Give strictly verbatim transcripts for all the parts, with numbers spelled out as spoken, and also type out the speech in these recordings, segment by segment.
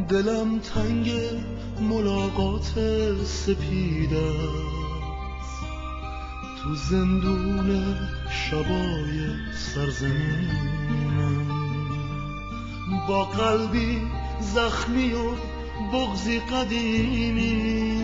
دلم تنگ ملاقات سپید است، تو زندون شبای سرزمینم، با قلبی زخمی و بغضی قدیمی،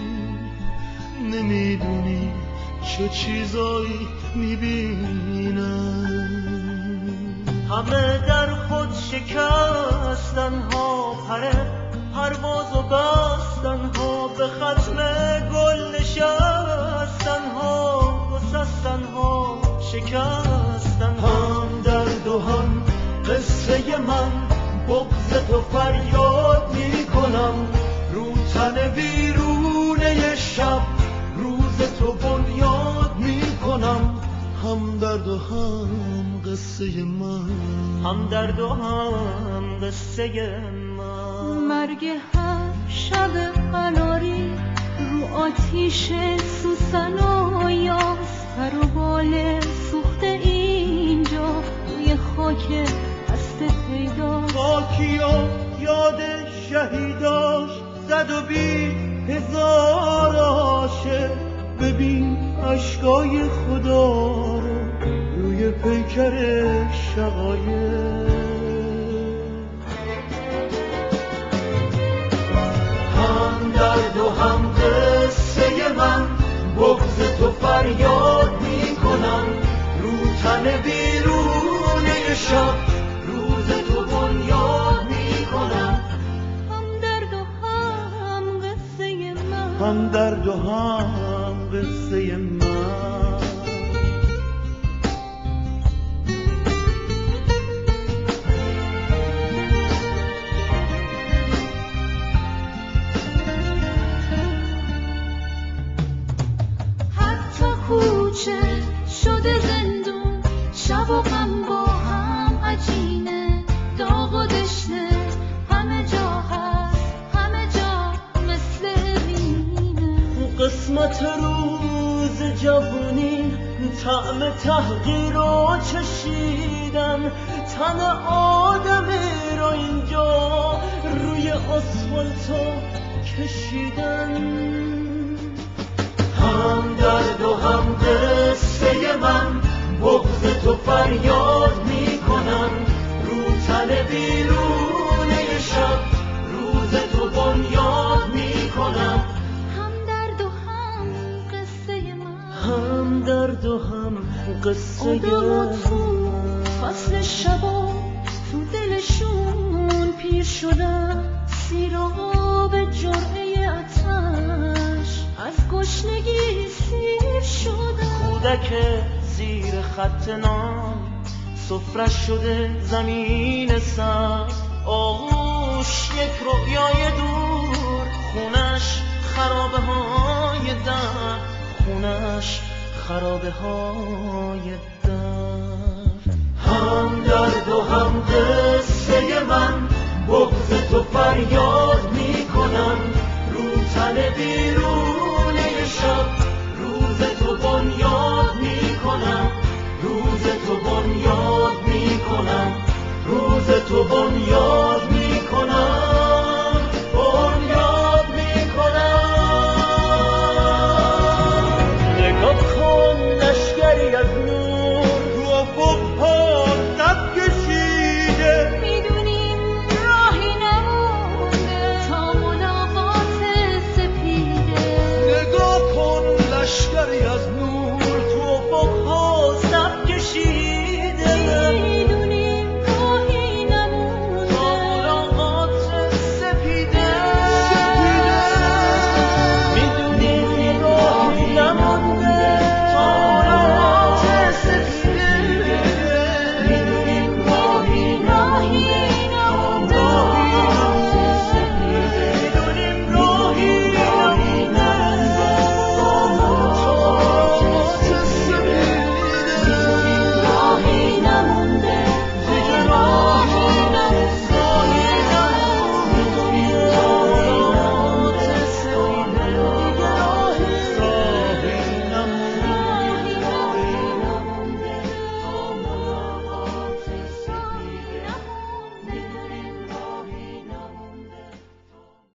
نمیدونی چه چیزایی میبینم. همه در خود شکستن ها، پره پرواز و بستن ها، به ختم گل نشستن ها، گسستن ها، شکستن ها. هم درد و هم قصه من، بغض تو فریاد میکنم، رو تن ویرونه شب روز تو بنیاد میکنم. هم درد و هم قصه من، هم درد و هم قصه من. مرگ هر شب قناری رو آتیش سوسن و یاس، پر و بال سوخته اینجا روی خاک دست پیدا. خاکی و یاد شهیداش زد و بی هزار عاشق، ببین عشقای خدا رو روی پیکر شقایق. هم درد و هم قصه من، بغض تو فریاد میکنم، رو تن بیرونه شب روز تو بنیاد میکنم. هم درد و هم قصه من، هم درد و هم قصه من. کوچه شده زندون، شب و غم با هم عجینه، داغ و دشنه همه جا هست، همه جا مثل وینه. قسمت روز جوونی طعم تحقیر رو چشیدن، تن آدمی رو اینجا روی آسفالتو کشیدن. هم درد و هم قصه من، بغض تو فریاد میکنم، رو تن بیرونه شب روز تو بنیاد میکنم. هم درد و هم قصه من، هم درد و هم قصه آدم تو فصل شبا تو دلشون پیر شدن، سیراب جرعه آتش از گشنگی سیر شدن. کودک زیر خط نام سفره شده زمین سبز، آغوش یک رویای دور، خونش خرابه های در، خونش خرابه های در. هم درد و هم قصه من، بغض تو فریاد میکنم، رو تن بیرونه شب روز تو بنیاد میکنم، روز تو بنیاد میکنم، روز تو بنیاد